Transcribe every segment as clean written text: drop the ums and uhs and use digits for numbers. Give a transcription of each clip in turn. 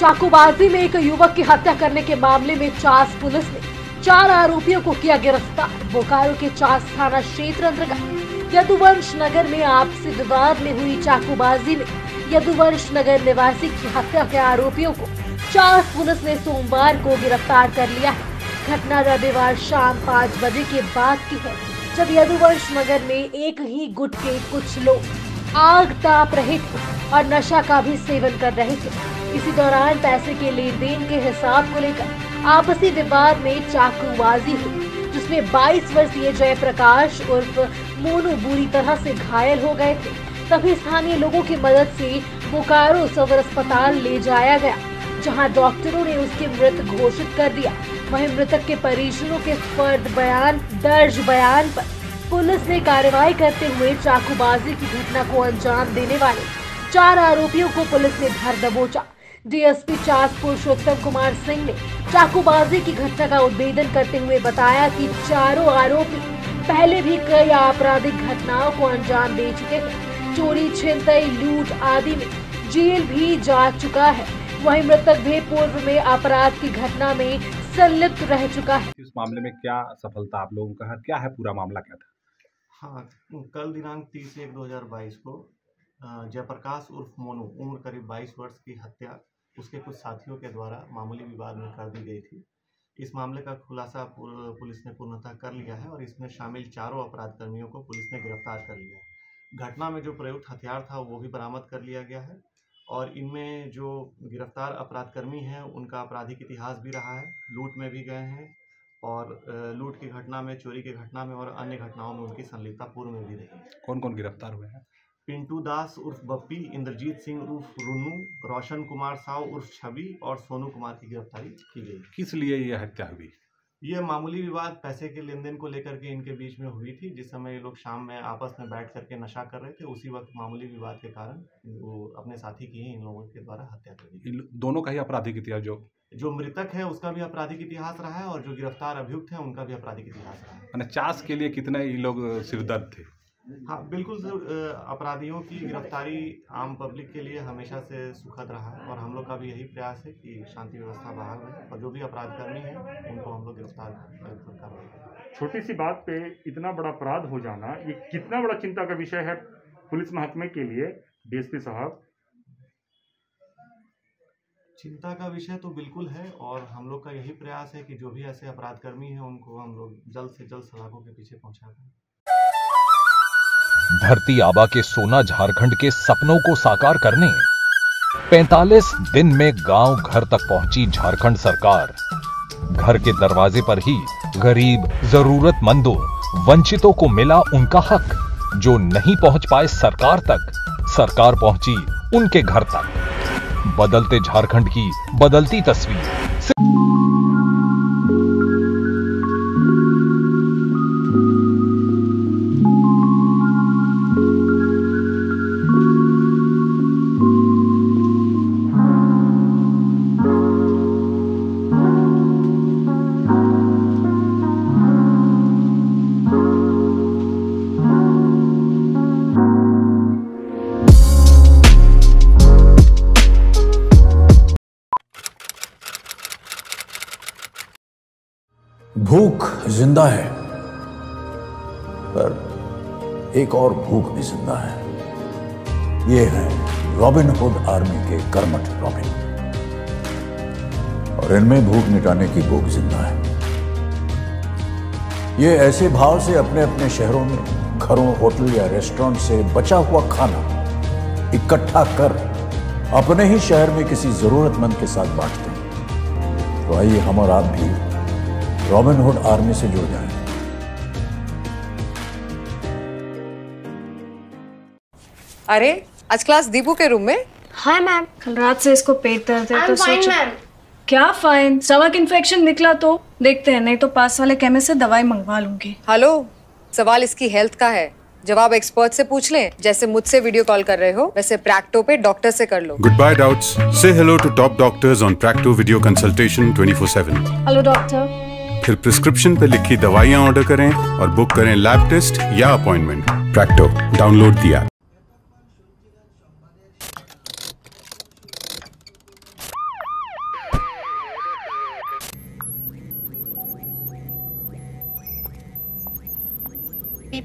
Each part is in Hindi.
चाकूबाजी में एक युवक की हत्या करने के मामले में चास पुलिस ने 4 आरोपियों को किया गिरफ्तार। बोकारो के चास थाना क्षेत्र अंतर्गत यदुवंश नगर में आपसी विवाद में हुई चाकूबाजी में यदुवंश नगर निवासी की हत्या के आरोपियों को चास पुलिस ने सोमवार को गिरफ्तार कर लिया है। घटना रविवार शाम 5 बजे के बाद की है, जब यदुवंश नगर में एक ही गुट के कुछ लोग आग ताप रहे थे और नशा का भी सेवन कर रहे थे। इसी दौरान पैसे के लेन देन के हिसाब को लेकर आपसी विवाद में चाकूबाजी हुई, जिसमें 22 वर्षीय जयप्रकाश उर्फ मोनू बुरी तरह से घायल हो गए थे। तभी स्थानीय लोगों की मदद से बोकारो सदर अस्पताल ले जाया गया, जहां डॉक्टरों ने उसके मृत घोषित कर दिया। वहीं मृतक के परिजनों के दर्ज बयान पर पुलिस ने कार्रवाई करते हुए चाकूबाजी की घटना को अंजाम देने वाले 4 आरोपियों को पुलिस ने धर दबोचा। डीएसपी चास पुरुषोत्तम कुमार सिंह ने चाकूबाजी की घटना का उद्भेदन करते हुए बताया कि चारों आरोपी पहले भी कई आपराधिक घटनाओं को अंजाम दे चुके हैं। चोरी, छिनतई, लूट आदि में जेल भी जा चुका है। वहीं मृतक भी पूर्व में अपराध की घटना में संलिप्त रह चुका है। इस मामले में क्या सफलता आप लोगों का है, क्या है पूरा मामला क्या था? हाँ, कल दिनांक 30/1/2022 को जयप्रकाश उर्फ मोनू उम्र करीब 22 वर्ष की हत्या उसके कुछ साथियों के द्वारा मामूली विवाद में कर दी गई थी। इस मामले का खुलासा पुलिस ने पूर्णतः कर लिया है और इसमें शामिल चारों अपराध कर्मियों को पुलिस ने गिरफ्तार कर लिया है। घटना में जो प्रयुक्त हथियार था वो भी बरामद कर लिया गया है और इनमें जो गिरफ्तार अपराधकर्मी हैं उनका आपराधिक इतिहास भी रहा है। लूट में भी गए हैं और लूट की घटना में, चोरी की घटना में और अन्य घटनाओं में उनकी संलिप्तता पूर्व में भी रही है। कौन कौन गिरफ्तार हुए हैं? पिंटू दास उर्फ बप्पी, इंद्रजीत सिंह उर्फ रुन्नू, रोशन कुमार साव उर्फ छवि और सोनू कुमार की गिरफ्तारी की गई। किस लिए यह हत्या हुई? ये मामूली विवाद पैसे के लेन देन को लेकर के इनके बीच में हुई थी। जिस समय ये लोग शाम में आपस में बैठ करके नशा कर रहे थे, उसी वक्त मामूली विवाद के कारण वो अपने साथी की ही इन लोगों के द्वारा हत्या कर दी। दोनों का ही आपराधिक इतिहास, जो मृतक है उसका भी आपराधिक इतिहास रहा है और जो गिरफ्तार अभियुक्त है उनका भी आपराधिक इतिहास रहा है। चास के लिए कितने ये लोग सिरदर्द थे? हाँ बिल्कुल, अपराधियों की गिरफ्तारी आम पब्लिक के लिए हमेशा से सुखद रहा है और हम लोग का भी यही प्रयास है कि शांति व्यवस्था बहाल रहे और जो भी अपराधकर्मी हैं उनको हम लोग गिरफ्तार कर। छोटी सी बात पे इतना बड़ा अपराध हो जाना, ये कितना बड़ा चिंता का विषय है पुलिस महकमे के लिए, डीएसपी साहब? चिंता का विषय तो बिल्कुल है और हम लोग का यही प्रयास है कि जो भी ऐसे अपराधकर्मी हैं उनको हम लोग जल्द से जल्द सलाखों के पीछे पहुंचा दें। धरती आबा के सोना झारखंड के सपनों को साकार करने 45 दिन में गांव घर तक पहुंची झारखंड सरकार। घर के दरवाजे पर ही गरीब, जरूरतमंदों, वंचितों को मिला उनका हक। जो नहीं पहुंच पाए सरकार तक, सरकार पहुंची उनके घर तक। बदलते झारखंड की बदलती तस्वीर। भूख जिंदा है, पर एक और भूख भी जिंदा है। ये है रॉबिन हुड आर्मी के कर्मठ रॉबिन, और इनमें भूख मिटाने की भूख जिंदा है। ये ऐसे भाव से अपने अपने शहरों में घरों, होटल या रेस्टोरेंट से बचा हुआ खाना इकट्ठा कर अपने ही शहर में किसी जरूरतमंद के साथ बांटते हैं। तो आइए हम और आप भी रॉबिन हुड आर्मी से जुड़ जाएं। अरे आज क्लास दीपू के रूम में? हाय मैम, कल रात से इसको पेट दर्द है तो सोचा। क्या फाइन? स्टमक इन्फेक्शन निकला तो देखते हैं, नहीं तो पास वाले केमिस्ट से दवाई मंगवा लूंगी। हेलो, सवाल इसकी हेल्थ का है, जवाब एक्सपर्ट से पूछ लें। जैसे मुझसे वीडियो कॉल कर रहे हो वैसे प्रैक्टो पे डॉक्टर से कर लो। गुड बाय डाउट्स, से hello to top doctors on Practo video consultation 24/7। Hello doctor. फिर प्रिस्क्रिप्शन पे लिखी दवाइयाँ ऑर्डर करें और बुक करें लैब टेस्ट या अपॉइंटमेंट। प्रैक्टो, डाउनलोड दिया।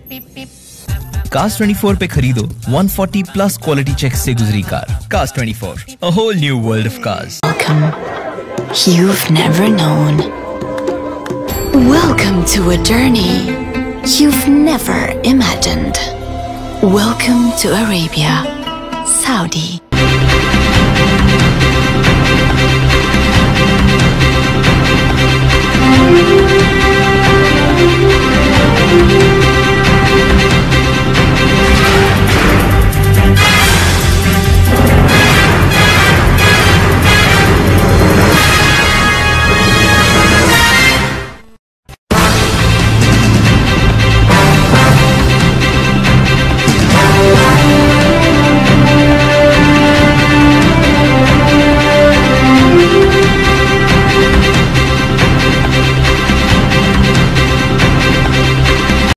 Cars 24 पे खरीदो 140 प्लस क्वालिटी चेक से गुजरी car. Cars 24, a whole new world of cars. Welcome. You've never known. Welcome to a journey you've never imagined. Welcome to Arabia, Saudi.